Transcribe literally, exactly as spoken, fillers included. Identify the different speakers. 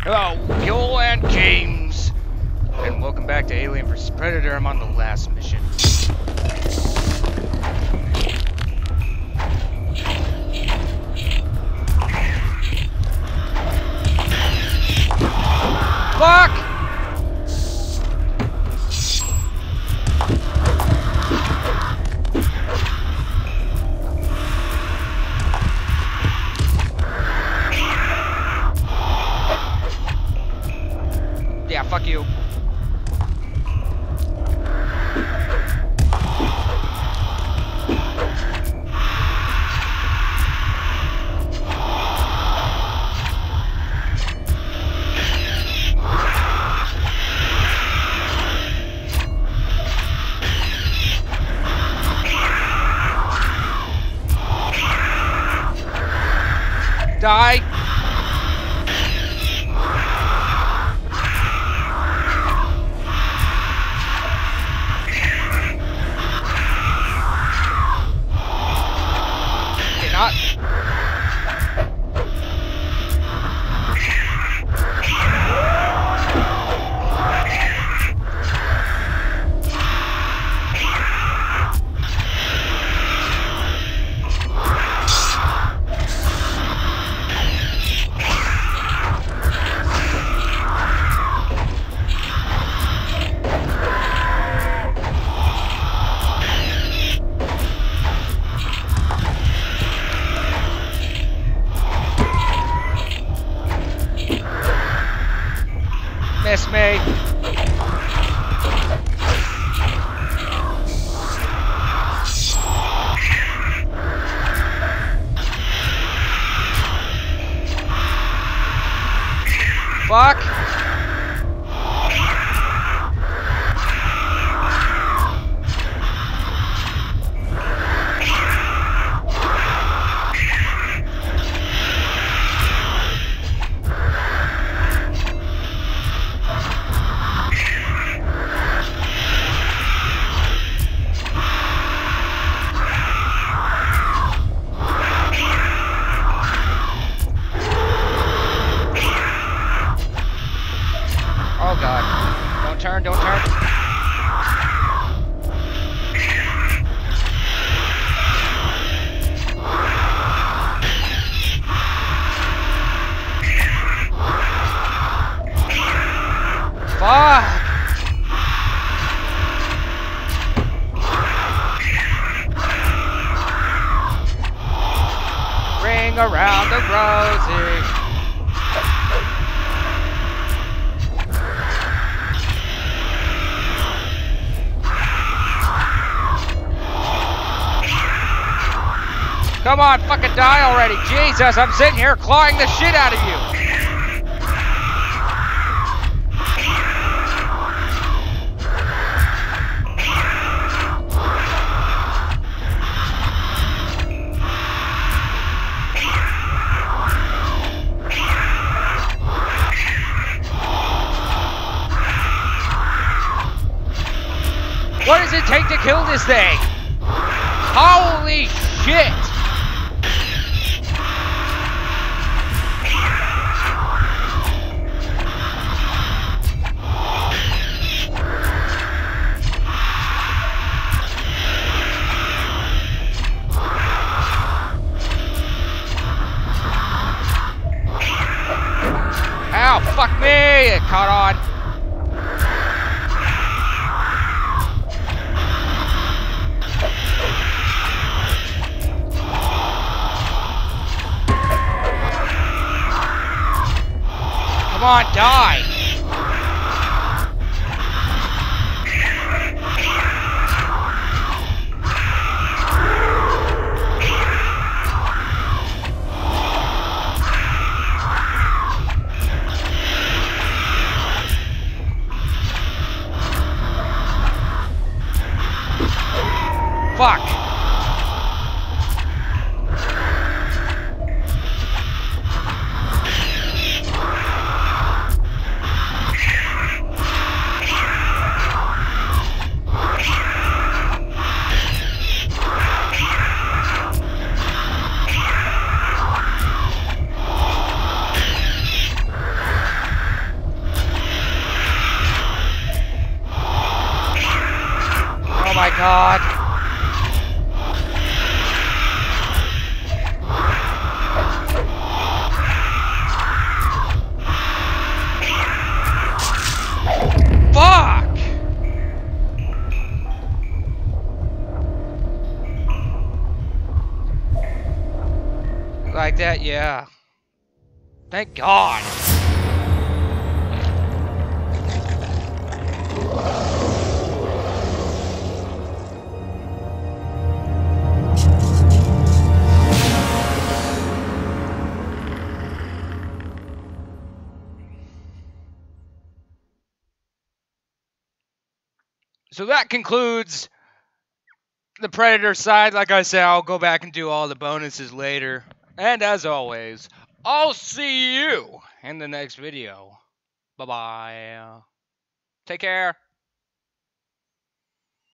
Speaker 1: Hello, Fuel and James, and welcome back to Alien versus. Predator. I'm on the last mission. Fuck! Yeah, fuck you. Die. Not. Miss me. Fuck. Oh god. Don't turn, don't turn. Fuck! Ring around the rosy. Come on, fucking die already. Jesus, I'm sitting here clawing the shit out of you. What does it take to kill this thing? Holy shit! Ow, fuck me! It caught on. Come on, die! Fuck! God. Fuck! Like that, yeah. Thank God. So that concludes the Predator side. Like I said, I'll go back and do all the bonuses later. And as always, I'll see you in the next video. Bye-bye. Take care.